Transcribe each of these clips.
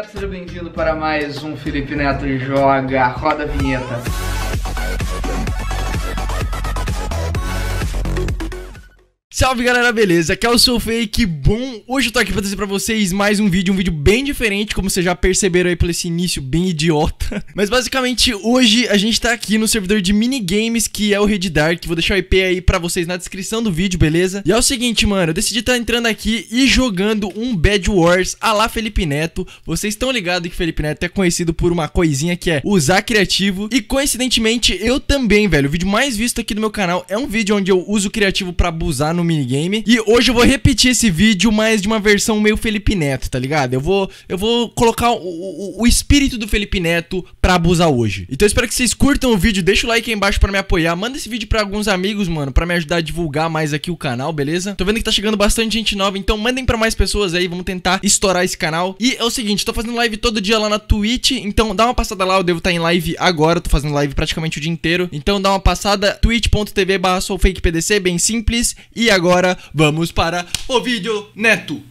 Neto, seja bem-vindo para mais um Felipe Neto Joga. Roda a vinheta. Salve galera, beleza? Aqui é o Soulfake. Bom, hoje eu tô aqui pra trazer pra vocês mais um vídeo bem diferente, como vocês já perceberam aí pelo esse início bem idiota. Mas basicamente hoje a gente tá aqui no servidor de minigames, que é o Red Dark. Vou deixar o IP aí pra vocês na descrição do vídeo, beleza? E é o seguinte, mano, eu decidi tá entrando aqui e jogando um Bed Wars a lá Felipe Neto. Vocês estão ligados que Felipe Neto é conhecido por uma coisinha que é usar criativo. E coincidentemente eu também, velho. O vídeo mais visto aqui do meu canal é um vídeo onde eu uso criativo pra abusar no minigame. E hoje eu vou repetir esse vídeo, mas de uma versão meio Felipe Neto, tá ligado? Eu vou colocar o espírito do Felipe Neto pra abusar hoje. Então eu espero que vocês curtam o vídeo, deixa o like aí embaixo pra me apoiar. Manda esse vídeo pra alguns amigos, mano, pra me ajudar a divulgar mais aqui o canal, beleza? Tô vendo que tá chegando bastante gente nova, então mandem pra mais pessoas aí, vamos tentar estourar esse canal. E é o seguinte, tô fazendo live todo dia lá na Twitch, então dá uma passada lá, eu devo estar em live agora, tô fazendo live praticamente o dia inteiro. Então dá uma passada, twitch.tv/soulfakepdc, bem simples. E agora vamos para o vídeo Neto.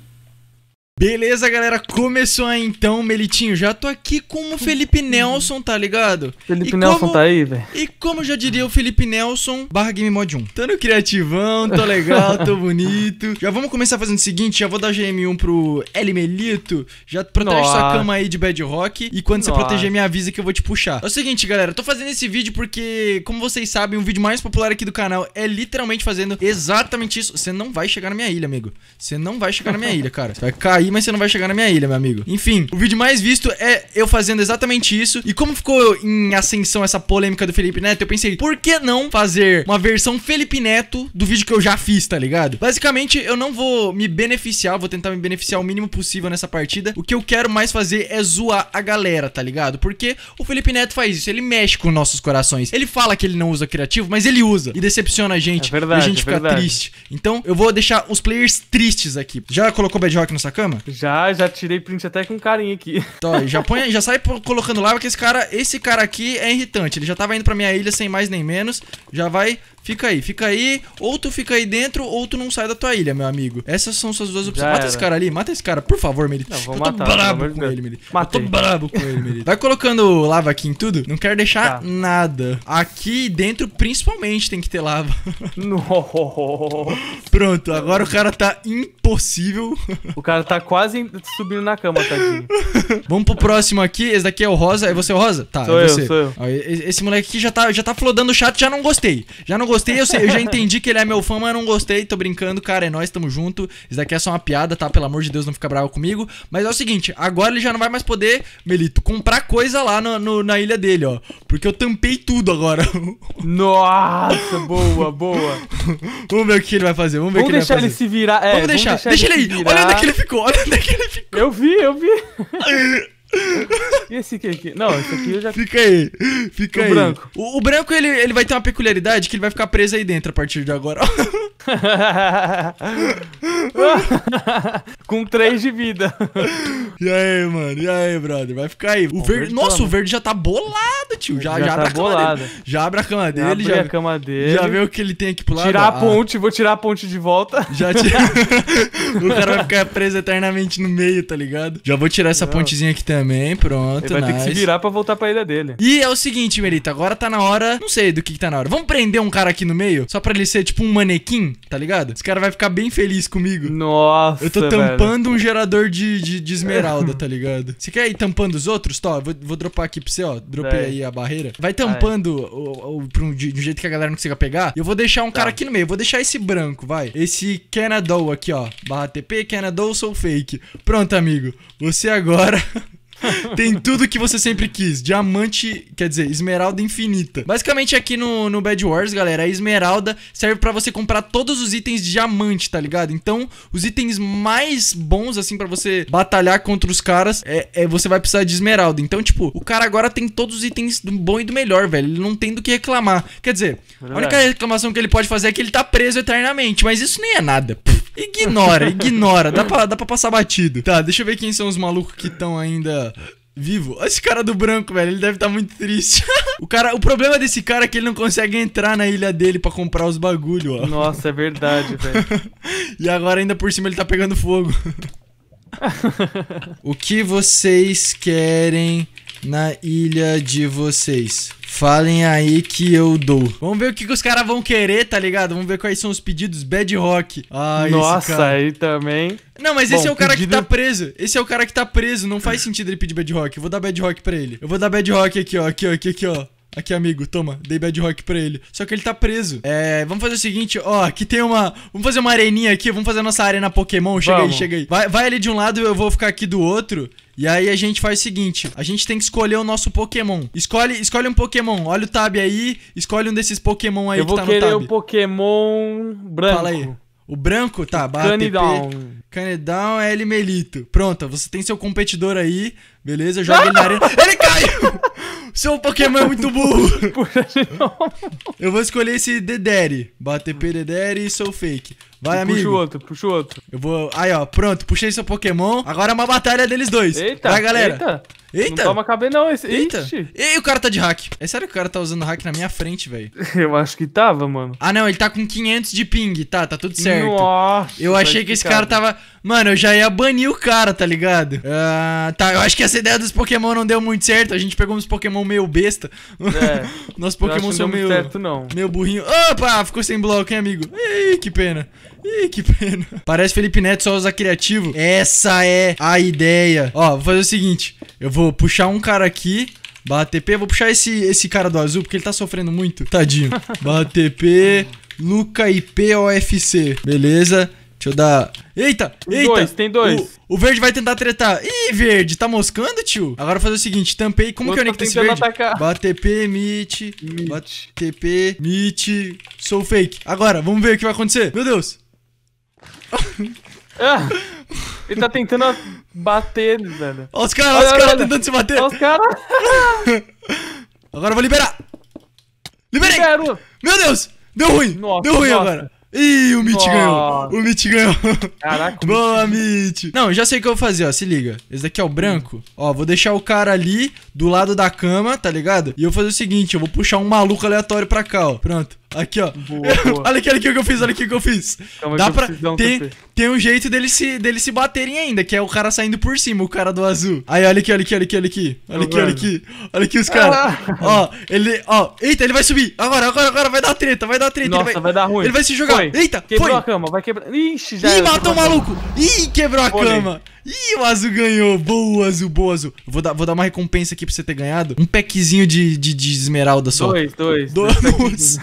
Beleza, galera, começou aí então, Melitinho, já tô aqui com o Felipe Nelson, tá ligado? Felipe Nelson tá aí, velho. E como já diria o Felipe Nelson, barra Game Mod 1. Tô no criativão, tô legal, tô bonito. Já vamos começar fazendo o seguinte, já vou dar GM1 pro L Melito. Já protege sua cama aí de Bedrock. E quando você proteger, me avisa que eu vou te puxar. É o seguinte, galera, tô fazendo esse vídeo porque, como vocês sabem, o vídeo mais popular aqui do canal é literalmente fazendo exatamente isso. Você não vai chegar na minha ilha, amigo. Você não vai chegar na minha ilha, cara. Você vai cair, mas você não vai chegar na minha ilha, meu amigo. Enfim, o vídeo mais visto é eu fazendo exatamente isso. E como ficou em ascensão essa polêmica do Felipe Neto, eu pensei, por que não fazer uma versão Felipe Neto do vídeo que eu já fiz, tá ligado? Basicamente, eu não vou me beneficiar, vou tentar me beneficiar o mínimo possível nessa partida. O que eu quero mais fazer é zoar a galera, tá ligado? Porque o Felipe Neto faz isso, ele mexe com nossos corações. Ele fala que ele não usa criativo, mas ele usa. E decepciona a gente. É verdade, e a gente fica triste. Então, eu vou deixar os players tristes aqui. Já colocou Bedrock na sua cama? Já tirei print até com carinho aqui. Então, já sai colocando lava que esse cara aqui é irritante. Ele já tava indo pra minha ilha sem mais nem menos. Já vai, fica aí. Ou tu fica aí dentro, ou tu não sai da tua ilha, meu amigo. Essas são suas duas opções. Mata esse cara ali, mata esse cara, por favor, Melito. Eu tô brabo com ele, Melito. Eu tô brabo com ele, Melito. Vai colocando lava aqui em tudo. Não quero deixar nada. Aqui dentro, principalmente, tem que ter lava. Pronto, agora o cara tá impossível. O cara tá quase subindo na cama, tadinho. Vamos pro próximo aqui. Esse daqui é o Rosa. É você o Rosa? Tá, sou é você. Sou eu. Ó, esse moleque aqui já tá flodando o chat, já não gostei. Eu já entendi que ele é meu fã, mas não gostei. Tô brincando, cara, é nóis, tamo junto. Isso daqui é só uma piada, tá? Pelo amor de Deus, não fica bravo comigo. Mas é o seguinte, agora ele já não vai mais poder, Melito, comprar coisa lá na ilha dele, ó. Porque eu tampei tudo agora. Nossa, boa. Vamos ver o que ele vai fazer, vamos deixar ele se virar. Vamos deixar deixa ele aí. Olha onde é que ele ficou, Eu vi. E esse aqui? Não, esse aqui eu já... Fica aí. O branco. O branco, ele vai ter uma peculiaridade que ele vai ficar preso aí dentro a partir de agora. Com 3 de vida. E aí, mano? E aí, brother? Vai ficar aí. O verde... Nossa, o verde já tá bolado, tio. Já tá abre bolado. Já abre a cama dele. Já abre a cama dele. Já vê o que ele tem aqui pro lado. Tirar a ponte. Vou tirar a ponte de volta. Já tira. O cara vai ficar preso eternamente no meio, tá ligado? Já vou tirar essa pontezinha aqui também. Pronto, ele vai ter que se virar pra voltar pra ilha dele. E é o seguinte, Melito. Agora tá na hora... Não sei do que tá na hora. Vamos prender um cara aqui no meio? Só pra ele ser tipo um manequim, tá ligado? Esse cara vai ficar bem feliz comigo. Nossa, eu tô tampando um gerador de esmeralda, tá ligado? Você quer ir tampando os outros? Tó, vou dropar aqui pra você, ó. Dropei aí a barreira. Vai tampando de um jeito que a galera não consiga pegar. Eu vou deixar um cara aqui no meio. Eu vou deixar esse branco, vai. Esse Canadol aqui, ó. /TP, Canadol, Soulfake. Pronto, amigo. Você agora... tem tudo que você sempre quis. Diamante, quer dizer, esmeralda infinita. Basicamente aqui no Bed Wars, galera, a esmeralda serve pra você comprar todos os itens de diamante, tá ligado? Então, os itens mais bons, assim, pra você batalhar contra os caras, você vai precisar de esmeralda. Então, tipo, o cara agora tem todos os itens do bom e do melhor, velho. Ele não tem do que reclamar. Quer dizer, a única reclamação que ele pode fazer é que ele tá preso eternamente. Mas isso nem é nada. Ignora. Dá pra passar batido. Tá, deixa eu ver quem são os malucos que estão ainda vivo. Olha esse cara do branco, velho. Ele deve estar muito triste. O problema desse cara é que ele não consegue entrar na ilha dele pra comprar os bagulho, ó. Nossa, é verdade, velho. E agora ainda por cima ele tá pegando fogo. O que vocês querem na ilha de vocês? Falem aí que eu dou. Vamos ver o que os caras vão querer, tá ligado? Vamos ver quais são os pedidos. Bad Rock. Ah, Nossa, esse cara. aí também. Não, mas Bom, esse é o cara pedido- que tá preso. Esse é o cara que tá preso. Não faz sentido ele pedir Bad Rock. Eu vou dar Bad Rock pra ele. Eu vou dar Bad Rock aqui, ó. Aqui, ó. Aqui, amigo, toma, dei Bad Rock pra ele. Só que ele tá preso. Vamos fazer o seguinte, ó, aqui tem uma... Vamos fazer uma areninha aqui, vamos fazer a nossa arena Pokémon. Chega Vamos. aí, chega aí. Vai ali de um lado, eu vou ficar aqui do outro. E aí a gente faz o seguinte, a gente tem que escolher o nosso Pokémon. Escolhe um Pokémon, olha o tab aí, escolhe um desses Pokémon aí Eu que vou tá no querer tab. o Pokémon branco. Fala aí. O branco? Tá, barra Canidown. TP. Canidown é Melito. Pronto, você tem seu competidor aí. Beleza, joga ele na arena. Ele caiu! Seu Pokémon é muito burro. Puxa de novo. Eu vou escolher esse Dedere. Barra TP Dedere e sou fake. Vai, Puxa o amigo. outro, puxa o outro. Eu vou... Aí, ó, pronto. Puxei seu Pokémon. Agora é uma batalha deles dois. Eita, Vai, galera. eita. Eita. Não toma cabeça não, esse... Eita. Ixi. E o cara tá de hack. É sério que o cara tá usando hack na minha frente, velho? Eu acho que tava, mano. Ah, não. Ele tá com 500 de ping. Tá tudo certo. Nossa, Eu achei que esse cara tava... Mano, eu já ia banir o cara, tá ligado? Tá, eu acho que essa ideia dos Pokémon não deu muito certo. A gente pegou uns Pokémon meio besta. É. Nossos Pokémon são meio... certo, não. Meio burrinho. Opa, ficou sem bloco, hein, amigo? Ih, que pena. Parece Felipe Neto só usa criativo. Essa é a ideia. Ó, vou fazer o seguinte. Eu vou puxar um cara aqui. Barra TP. Vou puxar esse cara do azul, porque ele tá sofrendo muito. Tadinho. Barra TP. Luca IP OFC. Beleza. Deixa eu dar... Eita! Tem dois. O verde vai tentar tretar. Ih, verde, tá moscando, tio? Agora eu vou fazer o seguinte, tampei. Como que é o nick desse verde? BTP, Meet. BTP, Meet. Sou fake. Agora, vamos ver o que vai acontecer. Meu Deus. Ele tá tentando bater, velho. Olha os caras tentando se bater. Olha os caras. Agora eu vou liberar. Liberei. Libero. Meu Deus. Deu ruim. Nossa, Deu ruim nossa. agora. Ih, o Meet ganhou. O Meet ganhou. Caraca. Boa, Meet. Não, já sei o que eu vou fazer, ó. Se liga. Esse daqui é o branco. Ó, vou deixar o cara ali do lado da cama, tá ligado? E eu vou fazer o seguinte, eu vou puxar um maluco aleatório pra cá, ó. Pronto. Aqui, ó. Boa. Olha aqui o que eu fiz, olha aqui o que eu fiz. Calma aí Dá que eu pra... preciso dar um Tem, TP. tem um jeito deles se baterem ainda, que é o cara saindo por cima, o cara do azul. Aí, olha aqui. Olha aqui os caras. Ó, ele... Ó, eita, ele vai subir. Agora, vai dar treta, Nossa, vai dar ruim. Ele vai se jogar. Foi. Eita, Quebrou foi. a cama, vai quebrar. Ixi, já Ih, era, matou o quebrou a maluco. Ih, quebrou a Olha. cama. Ih, o azul ganhou. Boa, azul, boa, azul. Eu vou dar uma recompensa aqui pra você ter ganhado. Um packzinho de esmeralda só. Dois. Dois.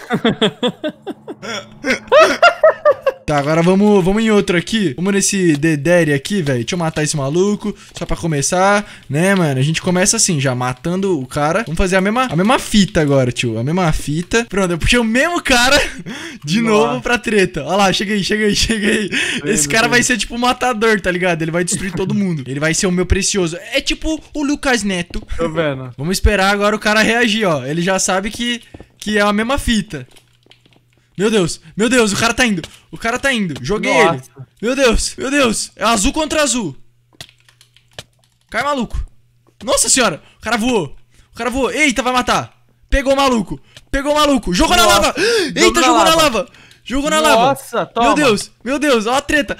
Tá, agora vamos em outro aqui. Vamos nesse Dedere aqui, velho. Deixa eu matar esse maluco. Só pra começar, né, mano? A gente começa assim, já matando o cara. Vamos fazer a mesma fita agora, tio. A mesma fita. Pronto, eu puxei o mesmo cara de novo pra treta. Olha lá, chega aí. Esse cara vai ser tipo um matador, tá ligado? Ele vai destruir todo mundo. Ele vai ser o meu precioso. É tipo o Lucas Neto. Tô vendo. Vamos esperar agora o cara reagir, ó. Ele já sabe que é a mesma fita. Meu Deus, o cara tá indo. Joguei ele. Meu Deus. É azul contra azul. Cai, maluco. Nossa senhora, o cara voou. Eita, vai matar. Pegou o maluco. Jogou na lava. Eita, jogou na lava. Nossa, toma. Meu Deus, ó a treta.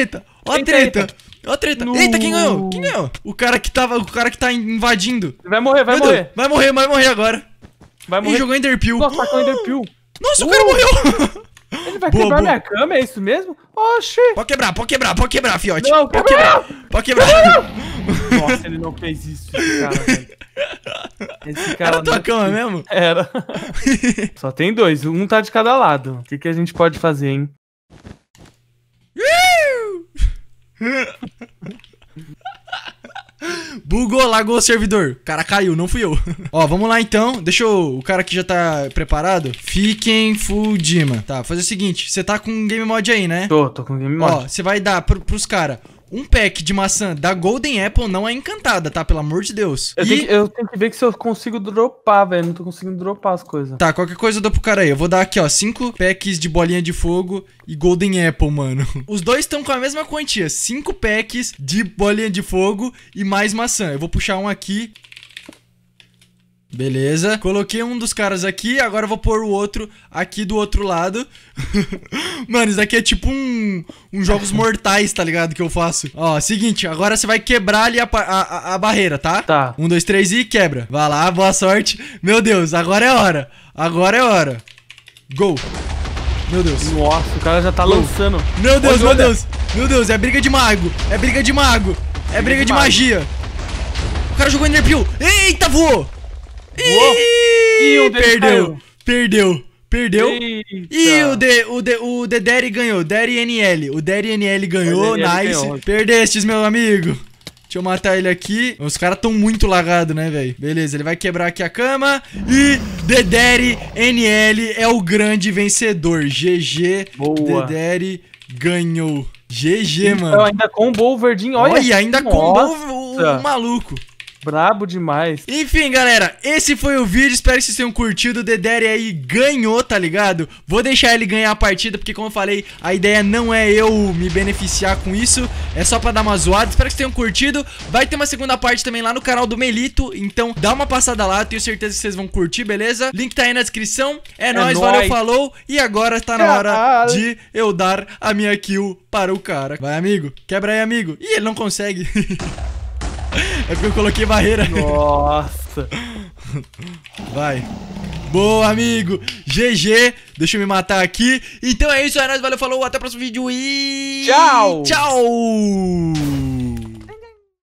Eita, quem ganhou? O cara que tá invadindo. Vai morrer. Vai morrer agora. Vai Ih, morrer. jogou Enderpeel. Nossa, tacou Enderpeel. Nossa, o cara morreu. Ele vai Boa, quebrar boa. minha cama, é isso mesmo? Oxi. Pode quebrar, fiote. Não, Pode quebrar. Nossa, ele não fez isso, esse cara, velho. Esse cara Era tua não cama fez. mesmo? Era. Só tem dois, um tá de cada lado. O que a gente pode fazer, hein? Bugou, lagou o servidor. O cara caiu, não fui eu. Ó, vamos lá então. O cara que já tá preparado. Fiquem Fujima. Tá, fazer o seguinte. Você tá com Game Mod aí, né? Tô com game mod. Ó, você vai dar pros caras um pack de maçã da Golden Apple, não é encantada, tá? Pelo amor de Deus. Eu tenho que ver se eu consigo dropar, velho. Não tô conseguindo dropar as coisas. Tá, qualquer coisa eu dou pro cara aí. Eu vou dar aqui, ó, 5 packs de bolinha de fogo e Golden Apple, mano. Os dois estão com a mesma quantia. 5 packs de bolinha de fogo e mais maçã. Eu vou puxar um aqui. Beleza. Coloquei um dos caras aqui, agora eu vou pôr o outro aqui do outro lado. Mano, isso daqui é tipo um Jogos Mortais, tá ligado? Que eu faço. Ó, seguinte, agora você vai quebrar ali a barreira, tá? Tá. 1, 2, 3 e quebra. Vai lá, boa sorte. Meu Deus, agora é hora. Agora é hora. Gol. Meu Deus. Nossa, o cara já tá lançando. Meu Deus, Olha, meu olha. Deus. Meu Deus, é briga de mago. É briga de mago. É briga de magia. O cara jogou Ender Pearl. Eita, voou. Ih, o dele caiu. Perdeu. Eita. E o Dederi ganhou. Daddy NL. O Daddy NL ganhou. O Daddy Nice. ganhou. Perdestes, meu amigo. Deixa eu matar ele aqui. Os caras tão muito lagados, né, velho? Beleza, ele vai quebrar aqui a cama. E Dederi NL é o grande vencedor. GG. Boa. Dederi ganhou. GG, Então, mano. ainda combou o verdinho. Olha, Ainda combou o maluco. Brabo demais. Enfim, galera, esse foi o vídeo, espero que vocês tenham curtido. O Dederi aí ganhou, tá ligado? Vou deixar ele ganhar a partida, porque como eu falei, a ideia não é eu me beneficiar com isso, é só pra dar uma zoada. Espero que vocês tenham curtido. Vai ter uma segunda parte também lá no canal do Melito, então dá uma passada lá, tenho certeza que vocês vão curtir, beleza? Link tá aí na descrição. É nóis, valeu, falou. E agora tá na hora de eu dar a minha kill para o cara. Vai, amigo, quebra aí, amigo. Ih, ele não consegue. É porque eu coloquei barreira. Nossa. Vai. Boa, amigo. GG. Deixa eu me matar aqui. Então é isso, é nóis, valeu, falou. Até o próximo vídeo e... Tchau. Tchau.